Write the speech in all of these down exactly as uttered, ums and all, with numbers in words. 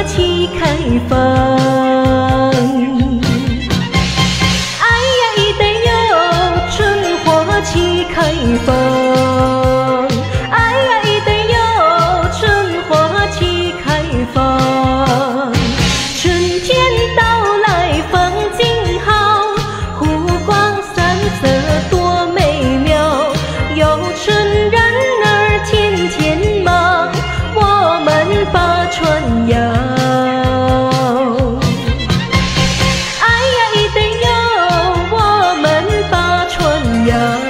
气开放。哎呀，一得有春花气开放。哎呀，一得有春花气开放。春天到来风景好，湖光山色多美妙。有春人儿天天忙，我们把船摇。哎呀，一得有我们把船摇。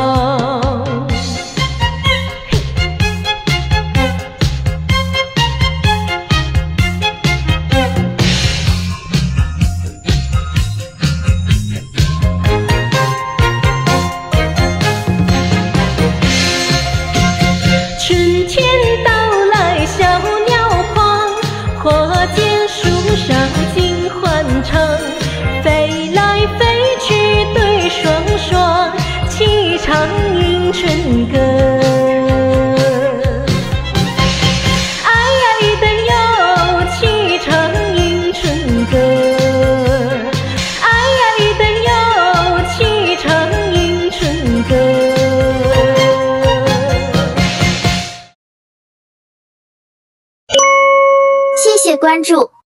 春天到来小鸟狂，花间树上尽欢唱，飞来飞去对双双，齐唱迎春歌。哎呀，一得有齐唱迎春歌。哎呀，一得有齐唱迎春歌。 谢谢关注。